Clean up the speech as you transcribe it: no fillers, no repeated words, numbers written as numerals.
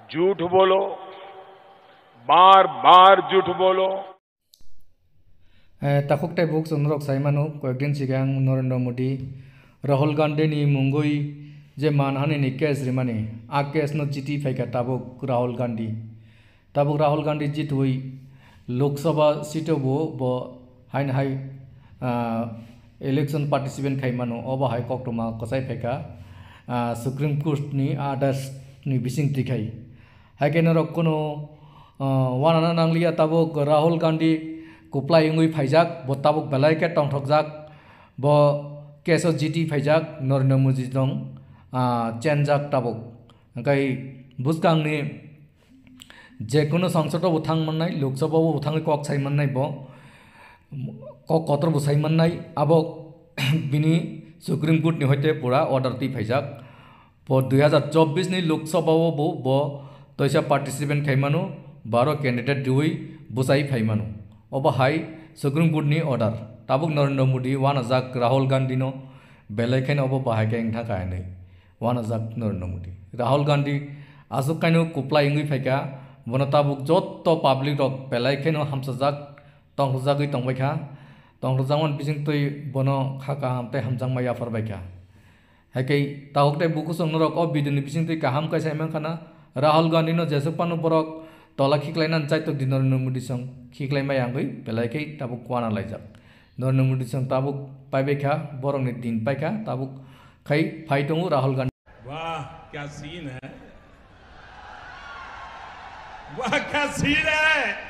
झूठ बोलो, बार बार झूठ बोलो। ताकुकटाई बुक चंद्रक साइमानो कয়েকদিন सिगां नरेंद्र मोदी राहुल गांधी नि मुंगई जे मानहानि नि केस रिमानि आ केस नो जिति फाइका ताबुक राहुल गांधी जितुई लोकसभा सीटो बो हाइन हाई इलेक्शन पार्टिसिपेंट खाइमानो अब हाई कक्टमा कसाई फाइका सुप्रीम कोर्ट नि आर्डर्स नि बिसिं तिखाई हाई केनरक कोनो वाना नांगलिया ताबुक राहुल गांधी कुप्ला इंगुई फाइजाक बो ताबुक बेलाय के टंगथकजाक बो केसो जिति फाइजाक नरेंद्र मोदी दं चेनजाक ताबुक ओंखाय बुसकांनि जेकुनु संसदआव थांग मोननाय लोकसभाआव थांग कक साइ मोननाय बो कक कतर बुसाइ मोननाय आबो बिनि सुप्रीम कोर्ट नि हयते पुरा अर्डर ति फाइजाक बो 2024 नि लोकसभाआव बो तैसा पार्टिसिपेंट खाइमानो 12 कैंडिडेट दुई बुसाइ फाइमानो अब हाई सुप्रीम कोर्ट नि अर्डर ताबुक नरेंद्र मोदी वाना जाक राहुल गांधी नो बेलायखान अब बाहायके इंथा कायनै वाना जाक नरेंद्र मोदी राहुल गांधी आसुकाइनो कुप्ला इंगुई फाइका बनो ताबुक जत्त पाब्लिक रक बेलायखान हामसाजाक तंगजागै तंबायखा तंगजामन बिसिं तै बनो खाका हमते हमजां माया फरबायखा हाइकै ताहुकटे बुकु संगरक अब बिदिनि बिसिं तै काहाम कायसायमा खाना राहुल गांधी नो जेसपानो बरक तला खिक्लायना चाइतो दि नरेंद्र मोदी सं खिक्लायमाय आंगै बेलायखै ताबुक वाना लायजाक नरेंद्र मोदी सं ताबुक पाइबेखा बरंनि दिन पाइखा ताबुक खै फाइटंगु राहुल गांधी। वाह क्या सीन है, वाह क्या सीन है।